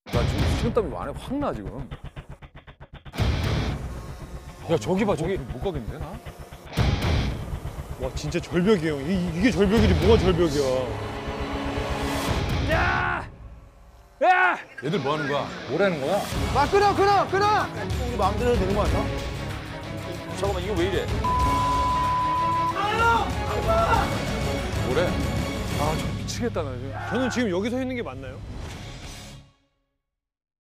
나 지금 식은땀이 안에 확 나 지금. 야 저기 봐 저기 못 가겠는데 나? 와 진짜 절벽이에요. 이게 절벽이지 뭐가 절벽이야. 야! 야! 얘들 뭐 하는 거야? 뭐라는 거야? 막 끊어 끊어 끊어. 우리 마음대로 해도 되는 거 아니야? 잠깐만 이거 왜 이래? 뭐래? 아 저 미치겠다 나 지금. 저는 지금 여기 서 있는 게 맞나요?